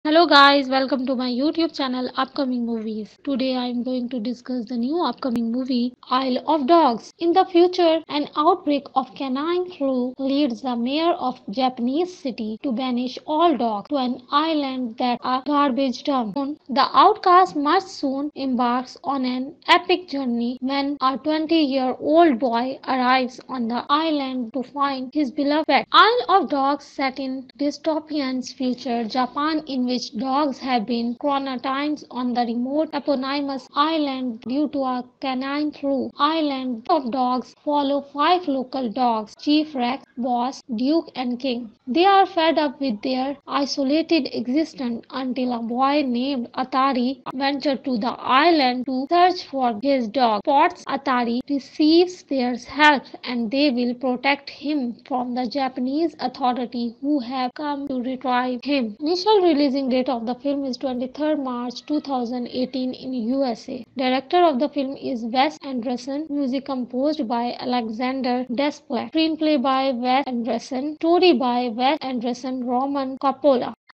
Hello guys, welcome to my YouTube channel Upcoming Movies. Today I am going to discuss the new upcoming movie Isle of Dogs. In the future, an outbreak of canine flu leads the mayor of Japanese city to banish all dogs to an island that a garbage dump. Soon, the outcast must soon embarks on an epic journey when a 20-year-old boy arrives on the island to find his beloved pet. Isle of Dogs set in dystopian future Japan in which dogs have been quarantined on the remote eponymous island due to a canine flu. Island of Dogs follow five local dogs: Chief Rex, Boss, Duke and King. They are fed up with their isolated existence until a boy named Atari ventures to the island to search for his dog. Spots Atari, receives their help, and they will protect him from the Japanese authorities who have come to retrieve him. Initial releasing date of the film is 23rd March 2018 in USA. Director of the film is Wes Anderson. Music composed by Alexander Desplat. Screenplay by Wes Anderson. Story by Wes Anderson, Roman Coppola.